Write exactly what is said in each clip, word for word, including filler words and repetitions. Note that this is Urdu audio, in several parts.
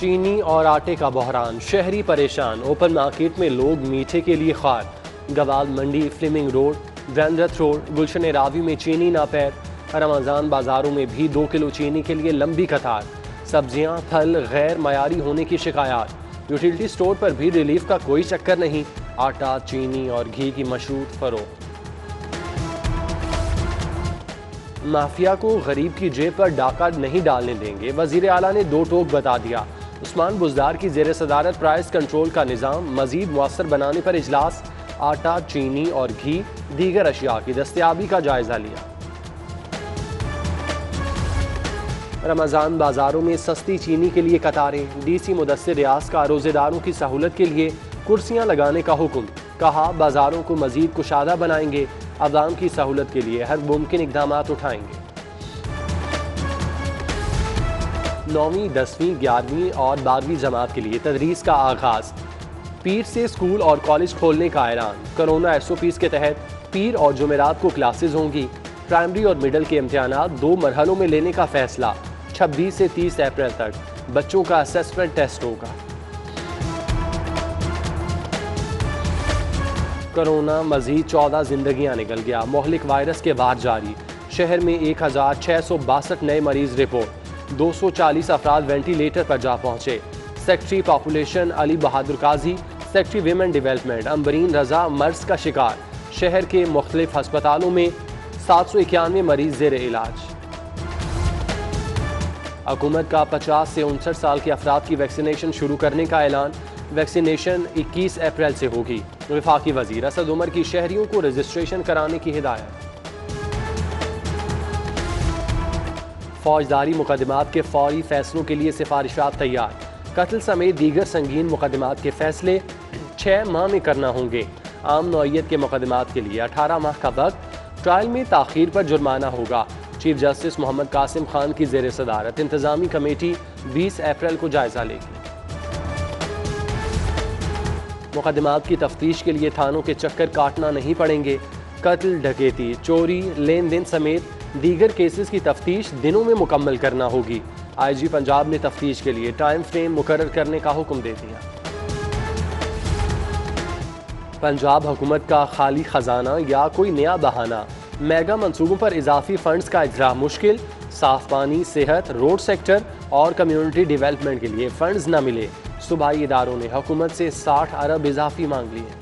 چینی اور آٹے کا بحران، شہری پریشان، اوپن مارکیٹ میں لوگ میٹھے کے لیے خوار۔ گوال منڈی، فلیمنگ روڈ، ویندرتھ روڈ، گلشن راوی میں چینی ناپید۔ رمضان بازاروں میں بھی دو کلو چینی کے لیے لمبی قطار۔ سبزیاں، پھل غیر معیاری ہونے کی شکایات۔ یوٹیلٹی سٹور پر بھی ریلیف کا کوئی چکر نہیں۔ آٹا، چینی اور گھی کی مشروط فروخت۔ مافیا کو غریب کی جیب پر ڈاکہ نہیں ڈالنے دیں گے، وزیر اعلیٰ نے دو ٹوک بتا دیا۔ عثمان بزدار کی زیر صدارت پرائس کنٹرول کا نظام مزید مؤثر بنانے پر اجلاس۔ آٹا، چینی اور گھی دیگر اشیاء کی دستیابی کا جائزہ لیا۔ رمضان بازاروں میں سستی چینی کے لیے قطاریں، ڈی سی مدثر ریاض کا روزے داروں کی سہولت کے لیے کرسیاں لگانے کا حکم، کہا بازاروں کو مزید کشادہ بنائیں گے، عوام کی سہولت کے لیے ہر ممکن اقدامات اٹھائیں گے۔ نویں، دسویں، گیارہویں اور بارہویں جماعت کے لیے تدریس کا آغاز۔ پیر سے اسکول اور کالج کھولنے کا اعلان۔ کرونا ایس او پیز کے تحت پیر اور جمعرات کو کلاسز ہوں گی۔ پرائمری اور مڈل کے امتحانات دو مرحلوں میں لینے کا فیصلہ۔ چھبیس سے تیس اپریل تک بچوں کا اسسمنٹ ٹیسٹ ہوگا۔ کرونا مزید چودہ زندگیاں نکل گیا، مہلک وائرس کے وار جاری۔ شہر میں ایک ہزار چھ سو باسٹھ نئے مریض رپورٹ، دو سو چالیس افراد وینٹیلیٹر پر جا پہنچے۔ Secretary population Ali Bahadur Qazi, secretary women development Ambreen Raza مرض کا شکار۔ شہر کے مختلف ہسپتالوں میں سات سو اکیانوے مریض زیر علاج۔ حکومت کا پچاس سے انسٹھ سال کے افراد کی ویکسینیشن شروع کرنے کا اعلان۔ ویکسینیشن اکیس اپریل سے ہوگی۔ وفاقی وزیر اسد عمر کی شہریوں کو رجسٹریشن کرانے کی ہدایت۔ فوجداری مقدمات کے فوری فیصلوں کے لیے سفارشات تیار۔ قتل سمیت دیگر سنگین مقدمات کے فیصلے چھ ماہ میں کرنا ہوں گے۔ عام نوعیت کے مقدمات کے لیے اٹھارہ ماہ کا وقت۔ ٹرائل میں تاخیر پر جرمانہ ہوگا۔ چیف جسٹس محمد قاسم خان کی زیر صدارت انتظامی کمیٹی بیس اپریل کو جائزہ لے گی۔ مقدمات کی تفتیش کے لیے تھانوں کے چکر کاٹنا نہیں پڑیں گے۔ قتل، ڈکیتی، چوری، لین دین سمیت دیگر کیسز کی تفتیش دنوں میں مکمل کرنا ہوگی۔ آئی جی پنجاب نے تفتیش کے لیے ٹائم فریم مقرر کرنے کا حکم دے دیا۔ پنجاب حکومت کا خالی خزانہ یا کوئی نیا بہانہ، میگا منصوبوں پر اضافی فنڈز کا اجرا مشکل۔ صاف پانی، صحت، روڈ سیکٹر اور کمیونٹی ڈیولپمنٹ کے لیے فنڈز نہ ملے، صوبائی اداروں نے حکومت سے ساٹھ ارب اضافی مانگ لیے۔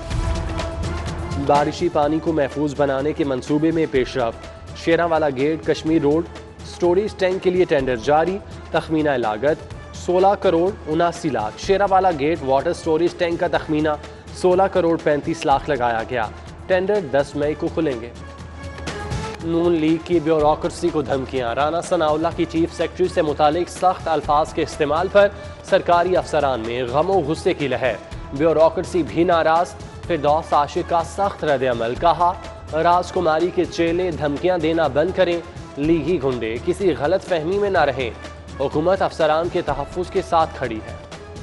بارشی پانی کو محفوظ بنانے کے منصوبے میں پیش رفت۔ Sheranwala gate, Kashmir road storage tank کے لیے ٹینڈر جاری۔ تخمینہ لاگت سولہ کروڑ اناسی لاکھ۔ شیراں والا گیٹ واٹر سٹوریج ٹینک کا تخمینہ سولہ کروڑ پینتیس لاکھ لگایا گیا۔ ٹینڈر دس مئی کو کھلیں گے۔ نون لیگ کی بیوروکریسی کو دھمکیاں، رانا ثناء اللہ کی چیف سیکرٹری سے متعلق سخت الفاظ کے استعمال پر سرکاری افسران میں غم و غصے کی لہر۔ بیوروکریسی بھی ناراض، فردوس عاشق کا سخت رد عمل، کہا راج کماری کے چیلے دھمکیاں دینا بند کریں، لیگی گھنڈے کسی غلط فہمی میں نہ رہیں، حکومت افسران کے تحفظ کے ساتھ کھڑی ہے۔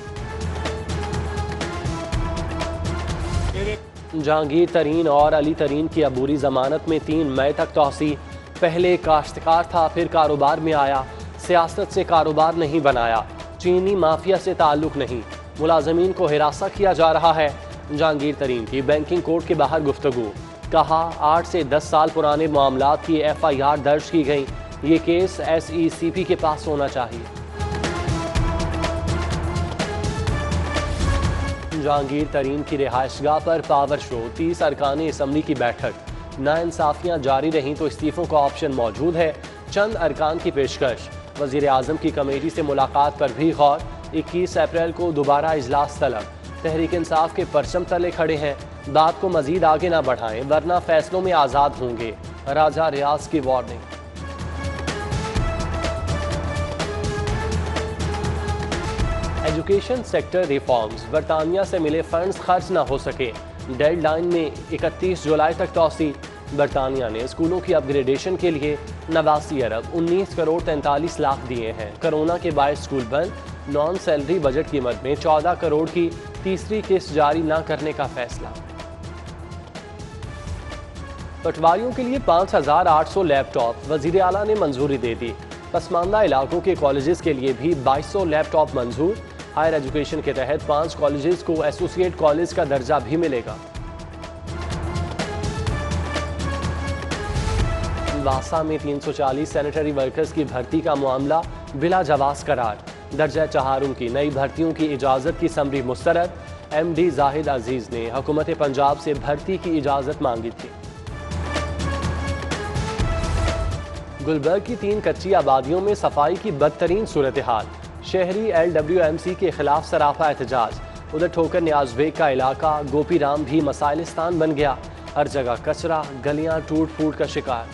جہانگیر ترین اور علی ترین کی عبوری ضمانت میں تین مئی تک توسیع۔ پہلے کاشتکار تھا، پھر کاروبار میں آیا، سیاست سے کاروبار نہیں بنایا، چینی مافیا سے تعلق نہیں، ملازمین کو ہراساں کیا جا رہا ہے۔ جہانگیر ترین کی بینکنگ کورٹ کے باہر گفتگو، کہا آٹھ سے دس سال پرانے معاملات کی ایف آئی آر درج کی گئی، یہ کیس ایس ای سی پی کے پاس ہونا چاہیے۔ جہانگیر ترین کی رہائش گاہ پر پاور شو، تیس ارکان اسمبلی کی بیٹھک۔ ناانصافیاں جاری رہیں تو استعفوں کا آپشن موجود ہے، چند ارکان کی پیشکش۔ وزیر اعظم کی کمیٹی سے ملاقات پر بھی غور، اکیس اپریل کو دوبارہ اجلاس طلب۔ تحریک انصاف کے پرچم تلے کھڑے ہیں، بات کو مزید آگے نہ بڑھائیں ورنہ فیصلوں میں آزاد ہوں گے، راجہ ریاض کی وارننگ۔ ایجوکیشن سیکٹر ریفارمز، برطانیہ سے ملے فنڈز خرچ نہ ہو سکے، ڈیڈ لائن میں اکتیس جولائی تک توسیع۔ برطانیہ نے اسکولوں کی اپ گریڈیشن کے لیے نواسی ارب انیس کروڑ تینتالیس لاکھ دیے ہیں۔ کرونا کے باعث اسکول بند، نان سیلری بجٹ قیمت میں چودہ کروڑ کی تیسری قسط جاری نہ کرنے کا فیصلہ۔ پٹواریوں کے لیے پانچ ہزار آٹھ سو لیپ ٹاپ، وزیر اعلیٰ نے منظوری دے دی۔ پسماندہ علاقوں کے کالجز کے لیے بھی بائیس سو لیپ ٹاپ منظور، ہائر ایجوکیشن کے تحت پانچ کالجز کو ایسوسیٹ کالج کا درجہ بھی ملے گا۔ واسا میں تین سو چالیس سینیٹری ورکرز کی بھرتی کا معاملہ بلا جواز قرار، درجہ چہارم کی نئی بھرتیوں کی اجازت کی سمری مسترد، ایم ڈی زاہد عزیز نے حکومت پنجاب سے بھرتی کی اجازت مانگی تھی۔ گلبرگ کی تین کچی آبادیوں میں صفائی کی بدترین صورتحال، شہری ایل ڈبلیو ایم سی کے خلاف سراپا احتجاج، ادھر ٹھوکر نیاز بیگ کا علاقہ گوپی رام بھی مسائلستان بن گیا، ہر جگہ کچرا، گلیاں ٹوٹ پھوٹ کا شکار۔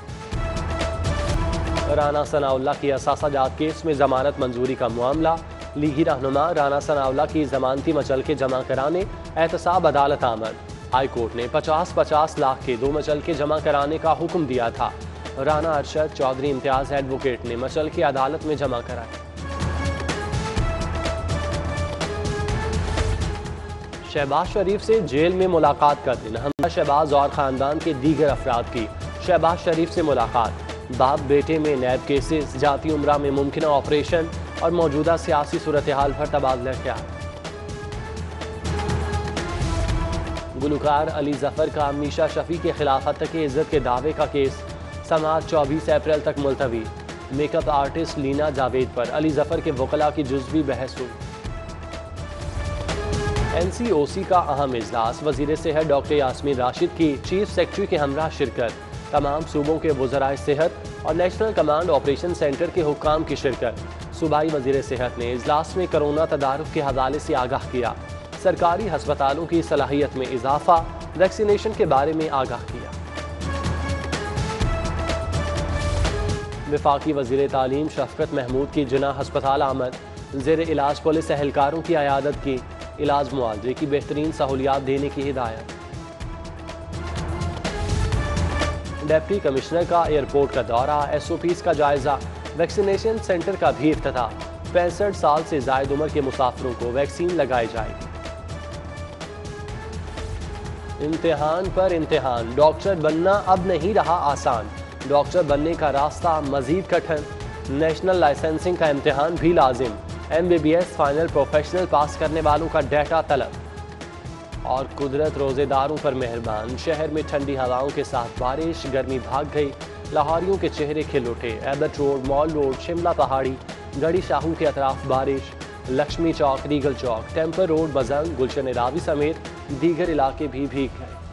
رانا ثناء اللہ کی اثاثہ جات کیس میں ضمانت منظوری کا معاملہ، لیگی رہنما رانا ثناء اللہ کی ضمانتی مچلکے جمع کرانے احتساب عدالت آمد، ہائی کورٹ نے پچاس پچاس لاکھ کے دو مچلکے جمع کرانے کا حکم دیا تھا، رانا ارشد چودھری امتیاز ایڈوکیٹ نے مچلکے عدالت میں جمع کرائے۔ شہباز شریف سے جیل میں ملاقات کا دن، حمزہ شہباز اور خاندان کے دیگر افراد کی شہباز شریف سے ملاقات، باپ بیٹے میں نیب کیسز، جاتی عمرہ میں ممکنہ آپریشن اور موجودہ سیاسی صورتحال پر تبادلہ خیال۔ گلوکار علی ظفر کا میشا شفیع کے خلاف حتیٰ عزت کے دعوے کا کیس، سماعت چوبیس اپریل تک ملتوی، میک اپ آرٹسٹ لینا جاوید پر علی ظفر کے وکلاء کی جزوی بحث ہوئی۔ این سی او سی کا اہم اجلاس، وزیر صحت ڈاکٹر یاسمین راشد کی چیف سیکرٹری کے ہمراہ شرکت، تمام صوبوں کے وزرائے صحت اور نیشنل کمانڈ آپریشن سینٹر کے حکام کی شرکت۔ صوبائی وزیر صحت نے اجلاس میں کرونا تدارک کے حوالے سے آگاہ کیا، سرکاری ہسپتالوں کی صلاحیت میں اضافہ، ویکسینیشن کے بارے میں آگاہ کیا۔ وفاقی وزیر تعلیم شفقت محمود کی جناح ہسپتال آمد، زیر علاج پولیس اہلکاروں کی عیادت کی، علاج معالجے کی بہترین سہولیات دینے کی ہدایت۔ ڈپٹی کمشنر کا ایئرپورٹ کا دورہ، ایس او پیز کا جائزہ، ویکسینیشن سینٹر کا بھی افتتاح، پینسٹھ سال سے زائد عمر کے مسافروں کو ویکسین لگائی جائے گی۔ امتحان پر امتحان، ڈاکٹر بننا اب نہیں رہا آسان، ڈاکٹر بننے کا راستہ مزید کٹھن، نیشنل لائسنسنگ کا امتحان بھی لازم، M B B S final professional pass کرنے والوں کا ڈیٹا طلب۔ اور قدرت روزے داروں پر مہربان، شہر میں ٹھنڈی ہواؤں کے ساتھ بارش، گرمی بھاگ گئی، لاہوریوں کے چہرے کھل اٹھے، Abbott road, mall road, Shimla Pahari, Garhi شاہوں کے اطراف بارش، Lakshmi chowk, Regal chowk, temple road, بزنگ، گلشن راوی سمیت دیگر علاقے بھی بھیگ گئے۔